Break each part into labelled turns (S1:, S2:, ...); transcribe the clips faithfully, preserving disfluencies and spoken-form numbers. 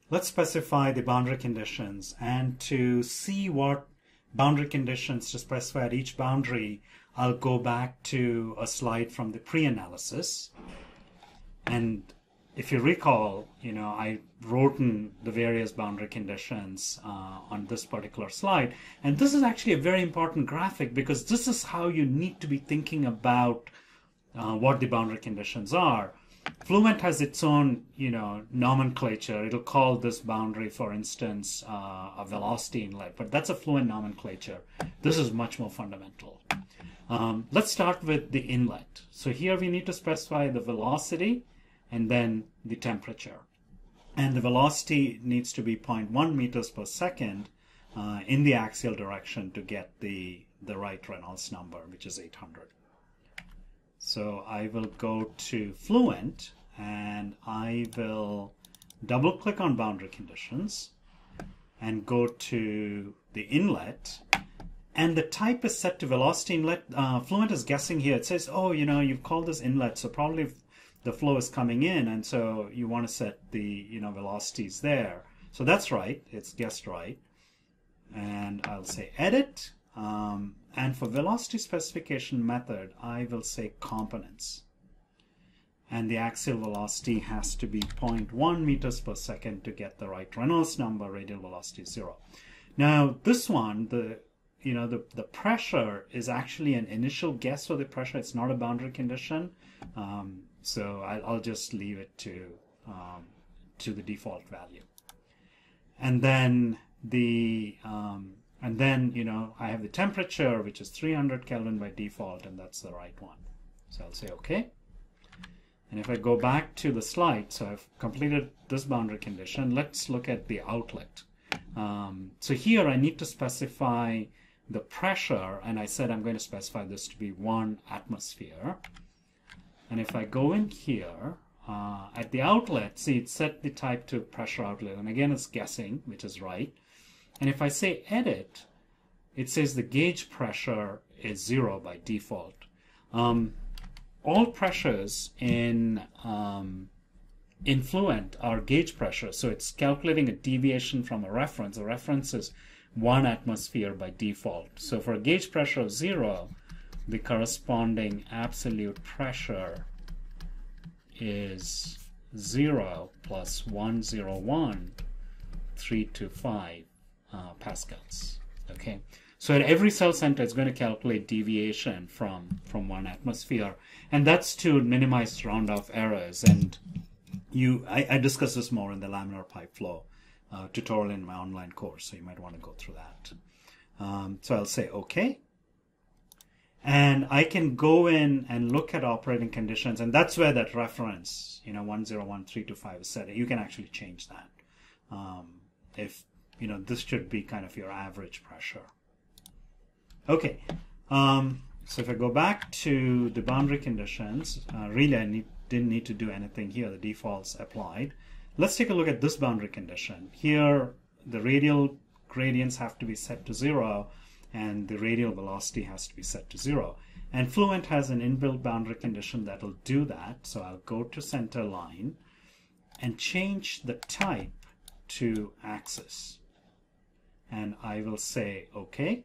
S1: let's specify the boundary conditions, and to see what boundary conditions to specify at each boundary, I'll go back to a slide from the pre-analysis. And if you recall, you know, I wrote in the various boundary conditions uh, on this particular slide. And this is actually a very important graphic because this is how you need to be thinking about uh, what the boundary conditions are. Fluent has its own, you know, nomenclature. It'll call this boundary, for instance, uh, a velocity inlet, but that's a Fluent nomenclature. This is much more fundamental. Um, let's start with the inlet. So here we need to specify the velocity and then the temperature. And the velocity needs to be zero point one meters per second uh, in the axial direction to get the, the right Reynolds number, which is eight hundred. So I will go to Fluent and I will double click on boundary conditions and go to the inlet, and the type is set to velocity inlet. Uh, Fluent is guessing here. It says, oh, you know, you've called this inlet, so probably the flow is coming in, and so you want to set the, you know, velocities there. So that's right. It's guessed right. And I'll say edit. Um, and for velocity specification method, I will say components. And the axial velocity has to be zero point one meters per second to get the right Reynolds number. Radial velocity is zero. Now this one, the you know the the pressure is actually an initial guess for the pressure. It's not a boundary condition. Um, so I, I'll just leave it to um, to the default value. And then the um, And then, you know, I have the temperature, which is three hundred Kelvin by default, and that's the right one. So I'll say OK. And if I go back to the slide, so I've completed this boundary condition, let's look at the outlet. Um, so here I need to specify the pressure, and I said I'm going to specify this to be one atmosphere. And if I go in here, uh, at the outlet, see, it's set the type to pressure outlet. And again, it's guessing, which is right. And if I say edit, it says the gauge pressure is zero by default. Um, all pressures in, um, in Fluent are gauge pressure. So it's calculating a deviation from a reference. A reference is one atmosphere by default. So for a gauge pressure of zero, the corresponding absolute pressure is zero plus one hundred one, three two five. Uh, pascals. Okay, so at every cell center, it's going to calculate deviation from from one atmosphere, and that's to minimize round-off errors. And you, I, I discuss this more in the laminar pipe flow uh, tutorial in my online course, so you might want to go through that. Um, so I'll say OK, and I can go in and look at operating conditions, and that's where that reference, you know, one zero one three two five is set. You can actually change that. Um, if You know, this should be kind of your average pressure. Okay, um, so if I go back to the boundary conditions, uh, really I need, didn't need to do anything here. The defaults applied. Let's take a look at this boundary condition. Here, the radial gradients have to be set to zero, and the radial velocity has to be set to zero. And Fluent has an inbuilt boundary condition that will do that. So I'll go to center line and change the type to axis. And I will say OK.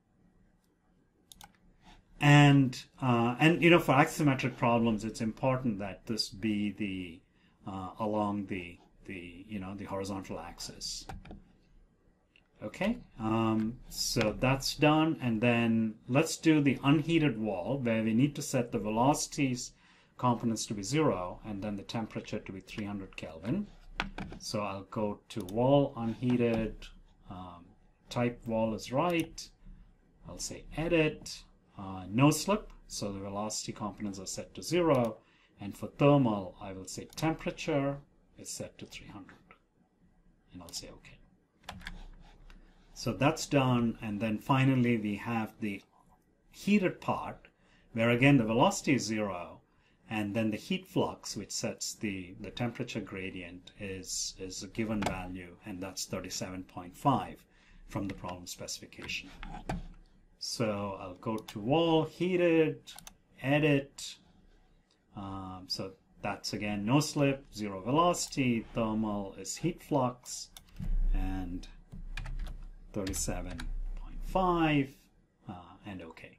S1: And uh, and you know, for axisymmetric problems, it's important that this be the uh, along the the you know the horizontal axis. Okay, um, so that's done, and then let's do the unheated wall, where we need to set the velocities components to be zero, and then the temperature to be three hundred Kelvin. So I'll go to wall unheated. Um, type wall is right. I'll say edit, uh, no slip, so the velocity components are set to zero, and for thermal I will say temperature is set to three hundred, and I'll say OK. So that's done, and then finally we have the heated part, where again the velocity is zero, and then the heat flux, which sets the, the temperature gradient, is, is a given value, and that's thirty-seven point five. From the problem specification. So I'll go to wall, heated, edit. Um, so that's again no slip, zero velocity, thermal is heat flux, and thirty-seven point five, uh, and OK.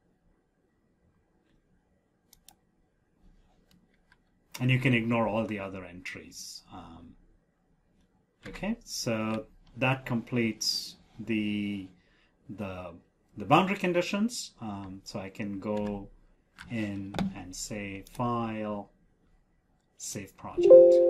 S1: And you can ignore all the other entries. Um, okay, so that completes the the the boundary conditions. Um, so I can go in and say File, Save Project.